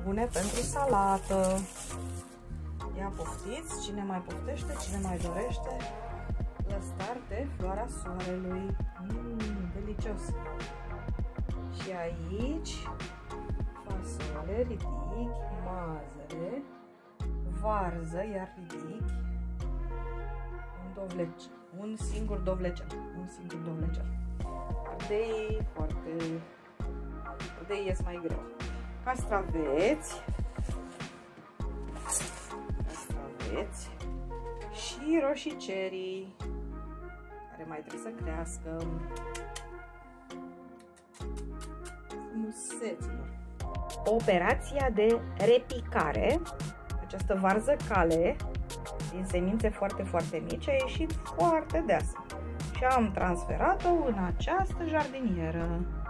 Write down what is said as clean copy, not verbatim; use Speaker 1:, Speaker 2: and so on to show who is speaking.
Speaker 1: bune pentru salată. Ia poftiți, cine mai poftește, cine mai dorește. Lăstar de floarea soarelui. Delicios. Și aici fasole, ridic, mazăre, varză, iar ridic, un singur dovlecel. Ardei ies mai greu. Castraveți și roșicerii, care mai trebuie să crească. Frumuseților. Operația de repicare, această varză cale din semințe foarte, foarte mici, a ieșit foarte deasă și am transferat-o în această jardinieră.